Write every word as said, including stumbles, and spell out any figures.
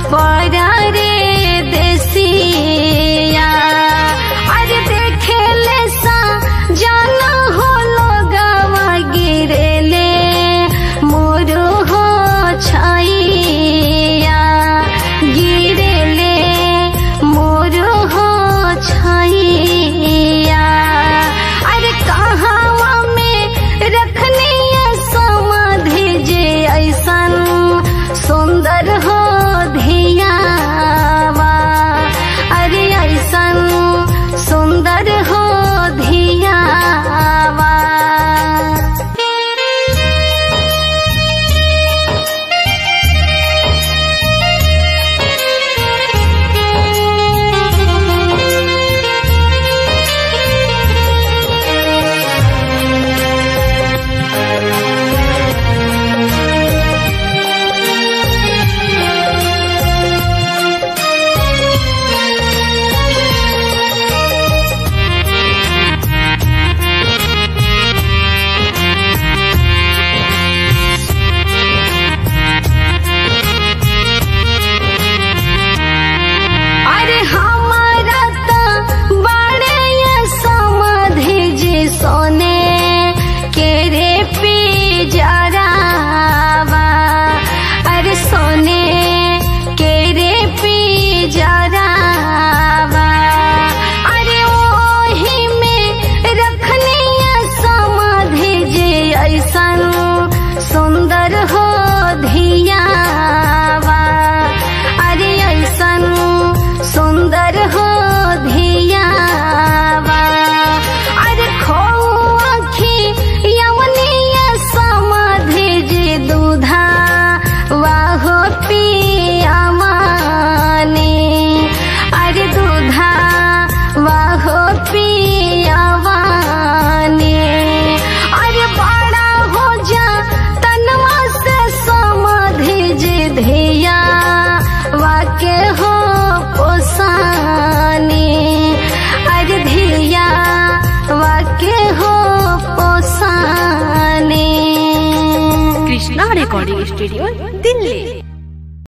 परा रे देसिया। अरे देखे ले सा जाना हो लोगवा गिरेले मोर हो छाइया, गिरेले मोर हो छाइया। अरे कहावा में रखनी समाधि जे ऐसन सुंदर हो धियावा। अरे ऐसन सुंदर हो धियावा। सुंदर हो धियावा। अरे ऐसन सुंदर हो धियावा। अरे खोखी यवनिया समाधि जे दूधा वाहो पिया माने। अरे दूधा वाहो पिया माने। अरे बड़ा हो जा तनवा से समाधि जे धिया वाके हो पोसाने। अरे धिया वाके हो पोसाने। Krishna recording studio Delhi.